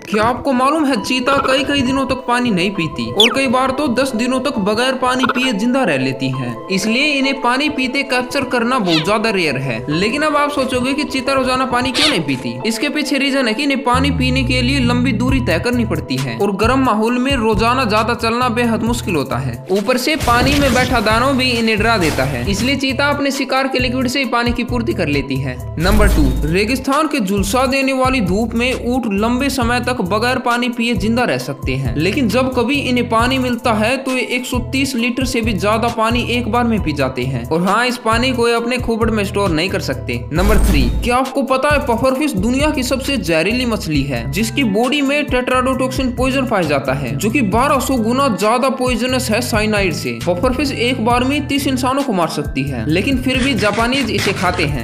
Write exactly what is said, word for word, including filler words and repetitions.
क्या आपको मालूम है चीता कई कई दिनों तक पानी नहीं पीती और कई बार तो दस दिनों तक बगैर पानी पिए जिंदा रह लेती है, इसलिए इन्हें पानी पीते कैप्चर करना बहुत ज्यादा रेयर है। लेकिन अब आप सोचोगे कि चीता रोजाना पानी क्यों नहीं पीती। इसके पीछे रीजन है कि इन्हें पानी पीने के लिए लंबी दूरी तय करनी पड़ती है और गर्म माहौल में रोजाना ज्यादा चलना बेहद मुश्किल होता है। ऊपर से पानी में बैठा दानव भी इन्हें डरा देता है, इसलिए चीता अपने शिकार के लिक्विड से पानी की पूर्ति कर लेती है। नंबर टू, रेगिस्तान के झुलसा देने वाली धूप में ऊंट लंबे समय तक बगैर पानी पिए जिंदा रह सकते हैं, लेकिन जब कभी इन्हें पानी मिलता है तो ये एक सौ तीस लीटर से भी ज्यादा पानी एक बार में पी जाते हैं। और हाँ, इस पानी को ये अपने खोपड़ में स्टोर नहीं कर सकते। नंबर थ्री, क्या आपको पता है पफरफिश दुनिया की सबसे जहरीली मछली है, जिसकी बॉडी में टेट्राडोटॉक्सिन पॉइजन पाया जाता है, जो कि बारह सौ गुना ज्यादा पॉइजनस है साइनाइड से। पफरफिश एक बार में तीस इंसानों को मार सकती है, लेकिन फिर भी जापानीज इसे खाते हैं।